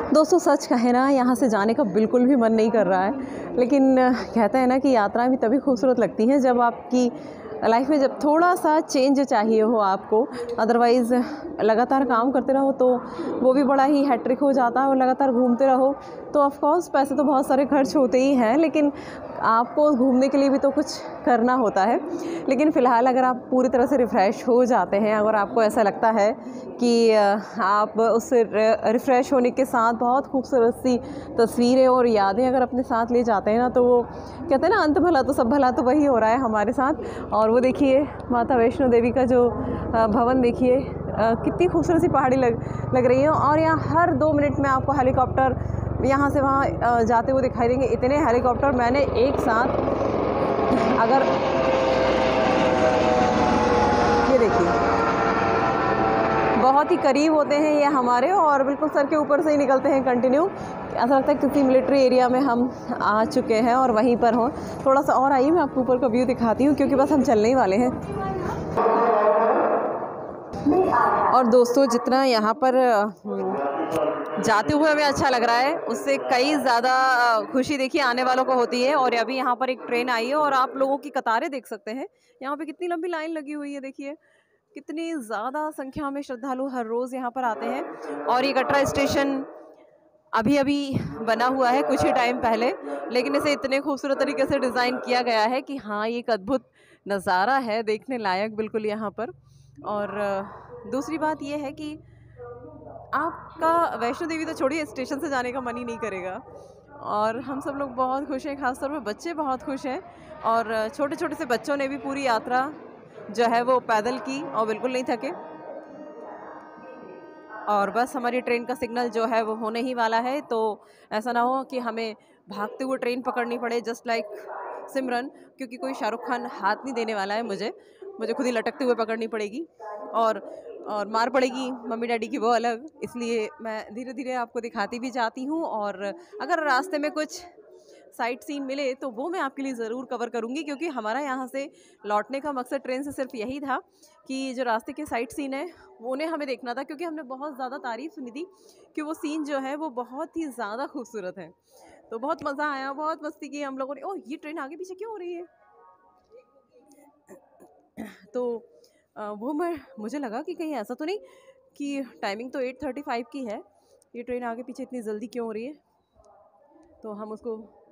दोस्तों सच कहें ना, यहाँ से जाने का बिल्कुल भी मन नहीं कर रहा है, लेकिन कहते हैं ना कि यात्राएं भी तभी खूबसूरत लगती हैं जब आपकी लाइफ में जब थोड़ा सा चेंज चाहिए हो आपको। अदरवाइज़ लगातार काम करते रहो तो वो भी बड़ा ही हैट्रिक हो जाता है, और लगातार घूमते रहो तो ऑफ कोर्स पैसे तो बहुत सारे खर्च होते ही हैं, लेकिन आपको घूमने के लिए भी तो कुछ करना होता है। लेकिन फ़िलहाल अगर आप पूरी तरह से रिफ़्रेश हो जाते हैं, अगर आपको ऐसा लगता है कि आप उससे रिफ़्रेश होने के साथ बहुत खूबसूरत सी तस्वीरें और यादें अगर अपने साथ ले जाते हैं ना, तो वो कहते हैं ना, अंत भला तो सब भला, तो वही हो रहा है हमारे साथ। और वो देखिए माता वैष्णो देवी का जो भवन देखिए, कितनी खूबसूरत सी पहाड़ी लग रही है। और यहाँ हर 2 मिनट में आपको हेलीकॉप्टर यहाँ से वहाँ जाते हुए दिखाई देंगे। इतने हेलीकॉप्टर मैंने एक साथ, अगर ये देखिए, बहुत ही करीब होते हैं ये हमारे, और बिल्कुल सर के ऊपर से ही निकलते हैं कंटिन्यू। ऐसा लगता है किसी मिलिट्री एरिया में हम आ चुके हैं और वहीं पर हों। थोड़ा सा और आइए, मैं आपको ऊपर का व्यू दिखाती हूँ, क्योंकि बस हम चलने ही वाले हैं। और दोस्तों जितना यहाँ पर जाते हुए हमें अच्छा लग रहा है, उससे कई ज़्यादा खुशी देखिए आने वालों को होती है। और अभी यहाँ पर एक ट्रेन आई है और आप लोगों की कतारें देख सकते हैं। यहाँ पे कितनी लंबी लाइन लगी हुई है, देखिए कितनी ज़्यादा संख्या में श्रद्धालु हर रोज़ यहाँ पर आते हैं। और ये कटरा स्टेशन अभी अभी बना हुआ है कुछ ही टाइम पहले, लेकिन इसे इतने खूबसूरत तरीके से डिज़ाइन किया गया है कि हाँ, ये एक अद्भुत नज़ारा है, देखने लायक बिल्कुल यहाँ पर। और दूसरी बात ये है कि आपका वैष्णो देवी तो छोड़िए, स्टेशन से जाने का मन ही नहीं करेगा। और हम सब लोग बहुत खुश हैं, खासतौर पर बच्चे बहुत खुश हैं। और छोटे छोटे से बच्चों ने भी पूरी यात्रा जो है वो पैदल की और बिल्कुल नहीं थके। और बस हमारी ट्रेन का सिग्नल जो है वो होने ही वाला है, तो ऐसा ना हो कि हमें भागते हुए ट्रेन पकड़नी पड़े जस्ट लाइक सिमरन, क्योंकि कोई शाहरुख खान हाथ नहीं देने वाला है। मुझे खुद ही लटकते हुए पकड़नी पड़ेगी, और मार पड़ेगी मम्मी डैडी की वो अलग। इसलिए मैं धीरे धीरे आपको दिखाती भी जाती हूँ, और अगर रास्ते में कुछ साइट सीन मिले तो वो मैं आपके लिए ज़रूर कवर करूँगी, क्योंकि हमारा यहाँ से लौटने का मकसद ट्रेन से सिर्फ यही था कि जो रास्ते के साइट सीन है वो उन्हें हमें देखना था, क्योंकि हमने बहुत ज़्यादा तारीफ़ सुनी थी कि वो सीन जो है वो बहुत ही ज़्यादा खूबसूरत है। तो बहुत मज़ा आया, बहुत मस्ती की हम लोगों ने। ओह, ये ट्रेन आगे पीछे क्यों हो रही है? तो वो मुझे लगा कि कहीं ऐसा तो नहीं कि टाइमिंग तो 8:35 की है, ये ट्रेन आगे पीछे इतनी जल्दी क्यों हो रही है। तो हम उसको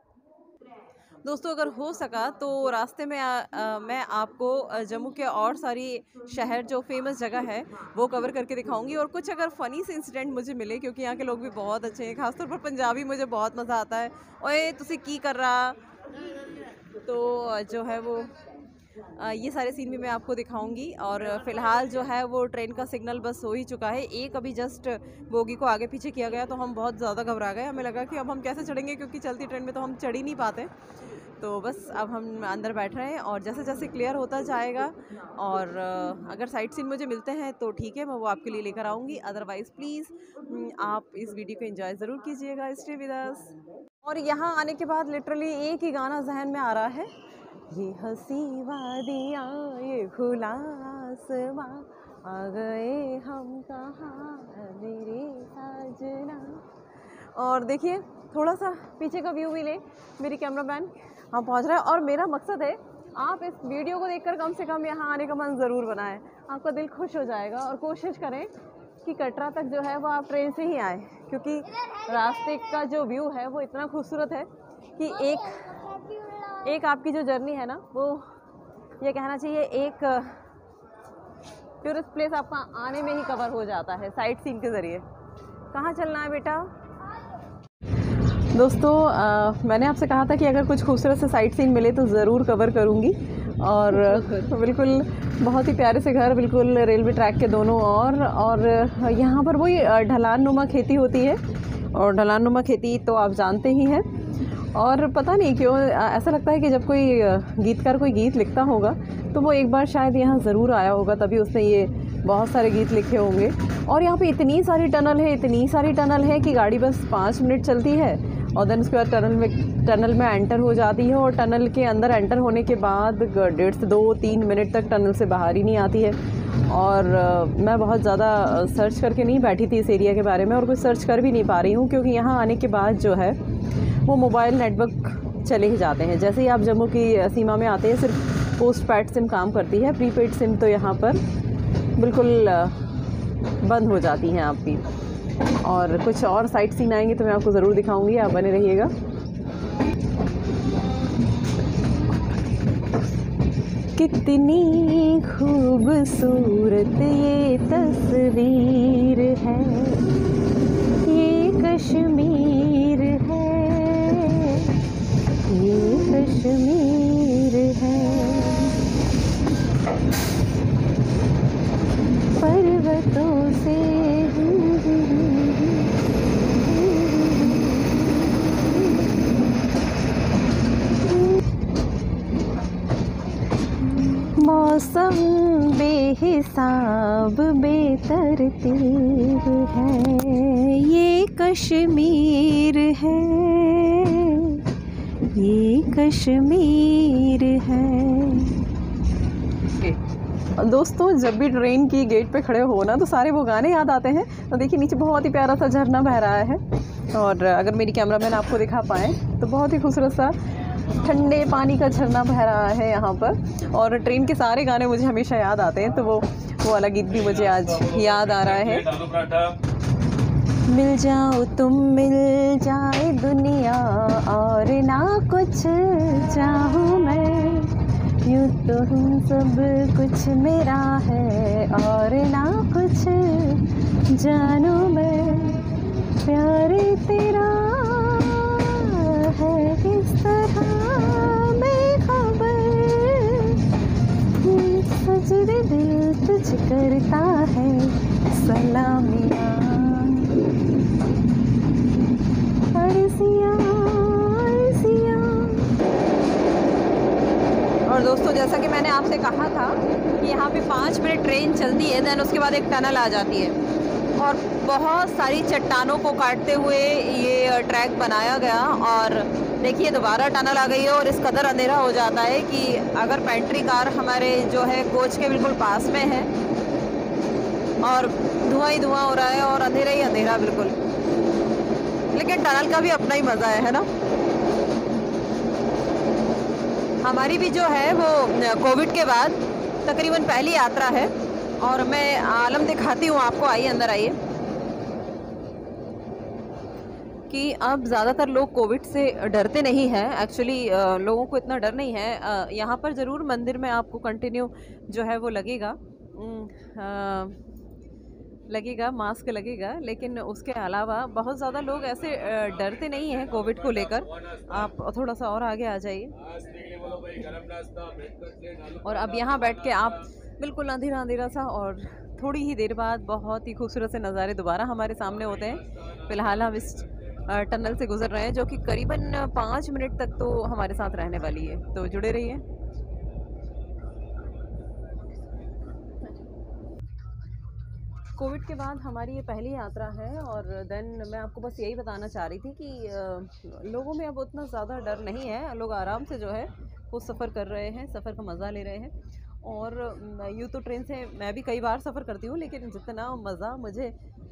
दोस्तों अगर हो सका तो रास्ते में मैं आपको जम्मू के और सारी शहर जो फेमस जगह है वो कवर करके दिखाऊंगी। और कुछ अगर फ़नी से इंसिडेंट मुझे मिले, क्योंकि यहाँ के लोग भी बहुत अच्छे हैं, खासतौर पर पंजाबी, मुझे बहुत मज़ा आता है। ओए तुसी की कर रहा, तो जो है वो ये सारे सीन भी मैं आपको दिखाऊंगी। और फ़िलहाल जो है वो ट्रेन का सिग्नल बस हो ही चुका है। एक अभी जस्ट बोगी को आगे पीछे किया गया, तो हम बहुत ज़्यादा घबरा गए। हमें लगा कि अब हम कैसे चढ़ेंगे, क्योंकि चलती ट्रेन में तो हम चढ़ ही नहीं पाते। तो बस अब हम अंदर बैठ रहे हैं, और जैसे जैसे क्लियर होता जाएगा और अगर साइट सीन मुझे मिलते हैं तो ठीक है, मैं वो आपके लिए लेकर आऊँगी। अदरवाइज़ प्लीज़ आप इस वीडियो को एंजॉय ज़रूर कीजिएगा, स्टे विद अस। और यहाँ आने के बाद लिटरली एक ही गाना जहन में आ रहा है, ये हंसी वादियाँ ये खुला आसमां, आ गए हम कहाँ मेरे साजना। और देखिए थोड़ा सा पीछे का व्यू भी ले, मेरी कैमरामैन हम पहुंच रहे हैं। और मेरा मकसद है आप इस वीडियो को देखकर कम से कम यहाँ आने का मन ज़रूर बनाएं, आपका दिल खुश हो जाएगा। और कोशिश करें कि कटरा तक जो है वो आप ट्रेन से ही आएँ, क्योंकि रास्ते का जो व्यू है वो इतना खूबसूरत है कि एक आपकी जो जर्नी है ना, वो ये कहना चाहिए एक टूरिस्ट प्लेस आपका आने में ही कवर हो जाता है साइट सीन के ज़रिए। कहाँ चलना है बेटा? दोस्तों मैंने आपसे कहा था कि अगर कुछ खूबसूरत से साइट सीन मिले तो ज़रूर कवर करूँगी। और बिल्कुल बहुत ही प्यारे से घर, बिल्कुल रेलवे ट्रैक के दोनों ओर। और यहाँ पर वही ढलान नुमा खेती होती है, और ढलान नुमा खेती तो आप जानते ही हैं। और पता नहीं क्यों ऐसा लगता है कि जब कोई गीतकार कोई गीत लिखता होगा तो वो एक बार शायद यहाँ ज़रूर आया होगा, तभी उसने ये बहुत सारे गीत लिखे होंगे। और यहाँ पे इतनी सारी टनल है कि गाड़ी बस 5 मिनट चलती है, और देन उसके बाद टनल में एंटर हो जाती है। और टनल के अंदर एंटर होने के बाद 1.5 से 2-3 मिनट तक टनल से बाहर ही नहीं आती है। और मैं बहुत ज़्यादा सर्च करके नहीं बैठी थी इस एरिया के बारे में, और कुछ सर्च कर भी नहीं पा रही हूँ, क्योंकि यहाँ आने के बाद जो है वो मोबाइल नेटवर्क चले ही जाते हैं। जैसे ही आप जम्मू की सीमा में आते हैं सिर्फ पोस्ट पेड सिम काम करती है, प्रीपेड सिम तो यहाँ पर बिल्कुल बंद हो जाती हैं आपकी। और कुछ और साइट सीन आएंगे तो मैं आपको ज़रूर दिखाऊंगी, आप बने रहिएगा। कितनी खूबसूरत ये तस्वीर है, ये कश्मीर है, ये कश्मीर है। पर्वतों से मौसम बेहिसाब बेतरतीब है, ये कश्मीर है, ये कश्मीर है। दोस्तों, जब भी ट्रेन की गेट पे खड़े हो ना तो सारे वो गाने याद आते हैं। तो देखिए नीचे बहुत ही प्यारा सा झरना बह रहा है, और अगर मेरी कैमरामैन आपको दिखा पाएँ तो बहुत ही खूबसूरत सा ठंडे पानी का झरना बह रहा है यहाँ पर। और ट्रेन के सारे गाने मुझे हमेशा याद आते हैं, तो वो वाला गीत भी मुझे आज याद आ रहा है। मिल जाओ तुम, मिल जाए दुनिया, और ना कुछ चाहूँ मैं, यूँ तो हम सब कुछ मेरा है, और ना कुछ जानूँ मैं, प्यार तेरा है किस तरह बेखबर, सजदे दिल तुझ करता है सलामियाँ, अर्ज़ियाँ अर्ज़ियाँ। और दोस्तों, जैसा कि मैंने आपसे कहा था कि यहाँ पे 5 मिनट ट्रेन चलती है, देन उसके बाद एक टनल आ जाती है, और बहुत सारी चट्टानों को काटते हुए ये ट्रैक बनाया गया। और देखिए दोबारा टनल आ गई है, और इस कदर अंधेरा हो जाता है कि अगर पेंट्री कार हमारे जो है कोच के बिल्कुल पास में है, और धुआं ही धुआं हो रहा है, और अंधेरा ही अंधेरा बिल्कुल। लेकिन टनल का भी अपना ही मज़ा है ना। हमारी भी जो है वो कोविड के बाद तकरीबन पहली यात्रा है, और मैं आलम दिखाती हूँ आपको। आइए अंदर आइए। कि अब ज़्यादातर लोग कोविड से डरते नहीं हैं। एक्चुअली लोगों को इतना डर नहीं है। यहाँ पर ज़रूर मंदिर में आपको कंटिन्यू जो है वो लगेगा मास्क लगेगा, लेकिन उसके अलावा बहुत ज़्यादा लोग ऐसे डरते नहीं हैं कोविड को लेकर। आप थोड़ा सा और आगे आ जाइए, और अब यहाँ बैठ के आप बिल्कुल अंधेरा अंधेरा सा, और थोड़ी ही देर बाद बहुत ही खूबसूरत से नज़ारे दोबारा हमारे सामने होते हैं। फ़िलहाल हम इस टनल से गुजर रहे हैं, जो कि करीबन 5 मिनट तक तो हमारे साथ रहने वाली है, तो जुड़े रहिए। कोविड के बाद हमारी ये पहली यात्रा है, और देन मैं आपको बस यही बताना चाह रही थी कि लोगों में अब उतना ज़्यादा डर नहीं है। लोग आराम से जो है वो सफ़र कर रहे हैं, सफ़र का मज़ा ले रहे हैं। और यूँ तो ट्रेन से मैं भी कई बार सफ़र करती हूँ, लेकिन जितना मज़ा मुझे,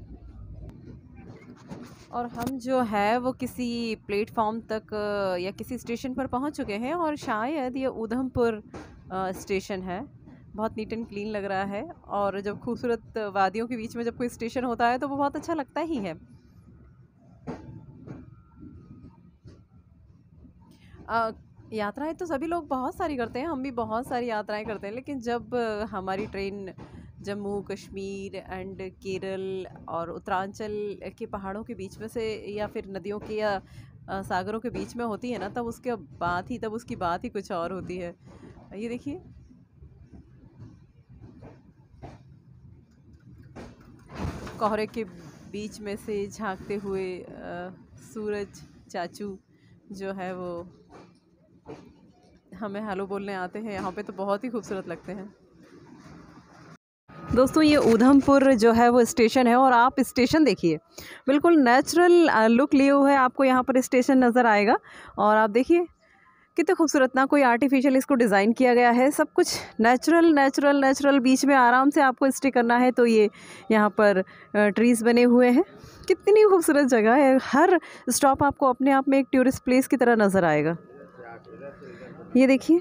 और हम जो है वो किसी प्लेटफॉर्म तक या किसी स्टेशन पर पहुँच चुके हैं, और शायद ये ऊधमपुर स्टेशन है। बहुत नीट एंड क्लीन लग रहा है, और जब खूबसूरत वादियों के बीच में जब कोई स्टेशन होता है तो वो बहुत अच्छा लगता ही है। यात्राएं तो सभी लोग बहुत सारी करते हैं, हम भी बहुत सारी यात्राएं करते हैं, लेकिन जब हमारी ट्रेन जम्मू कश्मीर एंड केरल और उत्तरांचल के पहाड़ों के बीच में से, या फिर नदियों के या सागरों के बीच में होती है ना, तब उसकी बात ही कुछ और होती है। ये देखिए, कोहरे के बीच में से झांकते हुए सूरज चाचू जो है वो हमें हेलो बोलने आते हैं यहाँ पे, तो बहुत ही खूबसूरत लगते हैं। दोस्तों, ये ऊधमपुर जो है वो स्टेशन है, और आप स्टेशन देखिए, बिल्कुल नेचुरल लुक लिए हुए आपको यहाँ पर स्टेशन नज़र आएगा। और आप देखिए कितने खूबसूरत, ना कोई आर्टिफिशियल इसको डिज़ाइन किया गया है, सब कुछ नेचुरल नेचुरल नेचुरल। बीच में आराम से आपको स्टे करना है तो ये यहाँ पर ट्रीज़ बने हुए हैं। कितनी खूबसूरत जगह है, हर स्टॉप आपको अपने आप में एक टूरिस्ट प्लेस की तरह नज़र आएगा। ये देखिए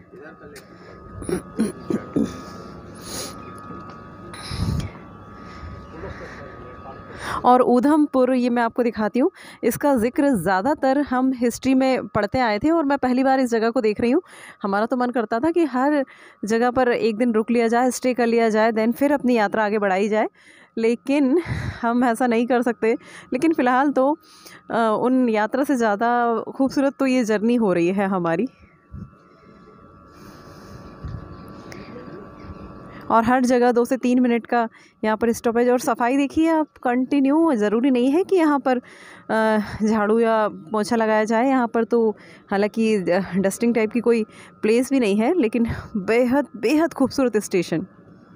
और ऊधमपुर, ये मैं आपको दिखाती हूँ, इसका ज़िक्र ज़्यादातर हम हिस्ट्री में पढ़ते आए थे और मैं पहली बार इस जगह को देख रही हूँ। हमारा तो मन करता था कि हर जगह पर एक दिन रुक लिया जाए, स्टे कर लिया जाए, देन फिर अपनी यात्रा आगे बढ़ाई जाए, लेकिन हम ऐसा नहीं कर सकते। लेकिन फ़िलहाल तो उन यात्रा से ज़्यादा खूबसूरत तो ये जर्नी हो रही है हमारी। और हर जगह 2 से 3 मिनट का यहाँ पर स्टॉपेज। और सफाई देखिए आप, कंटिन्यू। ज़रूरी नहीं है कि यहाँ पर झाड़ू या पोछा लगाया जाए। यहाँ पर तो हालांकि डस्टिंग टाइप की कोई प्लेस भी नहीं है, लेकिन बेहद बेहद खूबसूरत स्टेशन।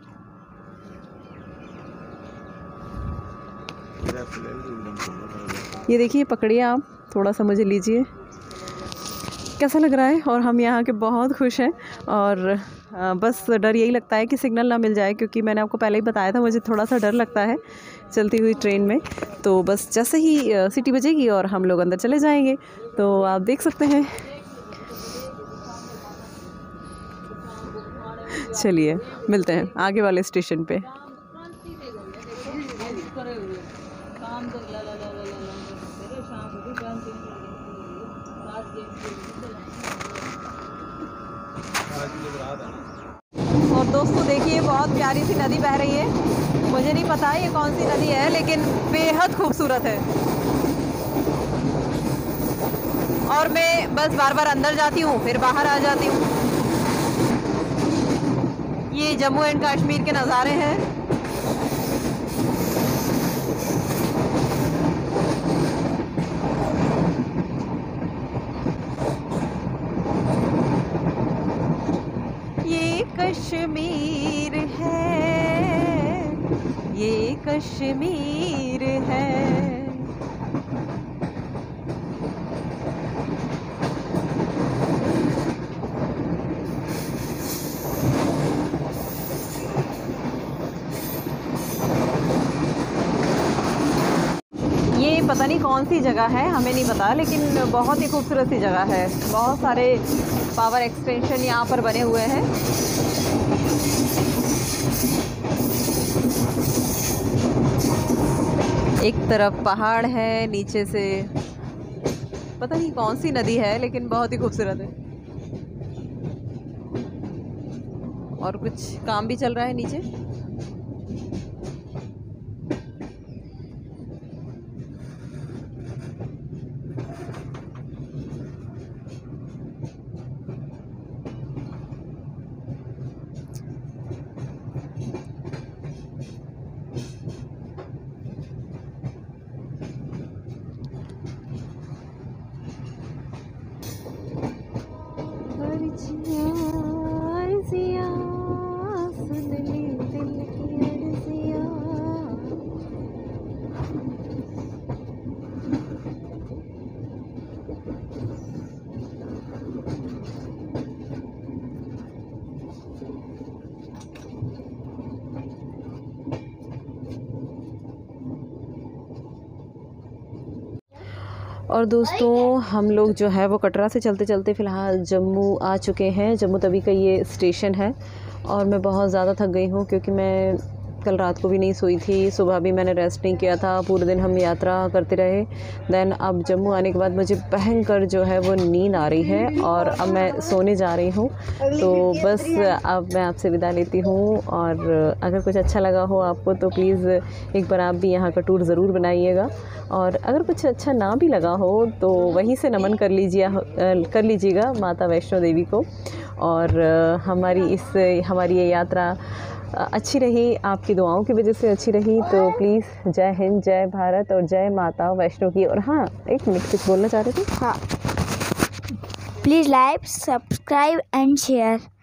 ये देखिए, पकड़िए आप, थोड़ा सा मुझे लीजिए, कैसा लग रहा है। और हम यहाँ के बहुत खुश हैं और बस डर यही लगता है कि सिग्नल ना मिल जाए, क्योंकि मैंने आपको पहले ही बताया था मुझे थोड़ा सा डर लगता है चलती हुई ट्रेन में। तो बस जैसे ही सीटी बजेगी और हम लोग अंदर चले जाएंगे, तो आप देख सकते हैं। चलिए मिलते हैं आगे वाले स्टेशन पे। और दोस्तों देखिए, बहुत प्यारी सी नदी बह रही है। मुझे नहीं पता ये कौन सी नदी है, लेकिन बेहद खूबसूरत है। और मैं बस बार बार अंदर जाती हूँ, फिर बाहर आ जाती हूँ। ये जम्मू एंड कश्मीर के नज़ारे हैं। ये कश्मीर है, ये कश्मीर है। ये पता नहीं कौन सी जगह है, हमें नहीं पता, लेकिन बहुत ही खूबसूरत सी जगह है। बहुत सारे पावर एक्सटेंशन यहाँ पर बने हुए हैं। एक तरफ पहाड़ है, नीचे से पता नहीं कौन सी नदी है, लेकिन बहुत ही खूबसूरत है। और कुछ काम भी चल रहा है नीचे। और दोस्तों हम लोग जो है वो कटरा से चलते चलते फ़िलहाल जम्मू आ चुके हैं। जम्मू तवी का ये स्टेशन है और मैं बहुत ज़्यादा थक गई हूँ, क्योंकि मैं कल रात को भी नहीं सोई थी, सुबह भी मैंने रेस्ट नहीं किया था, पूरे दिन हम यात्रा करते रहे। देन अब जम्मू आने के बाद मुझे भयंकर जो है वो नींद आ रही है और अब मैं सोने जा रही हूँ। तो बस अब मैं आपसे विदा लेती हूँ, और अगर कुछ अच्छा लगा हो आपको तो प्लीज़ एक बार आप भी यहाँ का टूर ज़रूर बनाइएगा। और अगर कुछ अच्छा ना भी लगा हो तो वहीं से नमन कर लीजिएगा माता वैष्णो देवी को। और हमारी ये यात्रा अच्छी रही, आपकी दुआओं की वजह से अच्छी रही। तो प्लीज़ जय हिंद, जय भारत और जय माता वैष्णो की। और हाँ, एक मिनट कुछ बोलना चाह रहे थे? हाँ, please like, subscribe and share.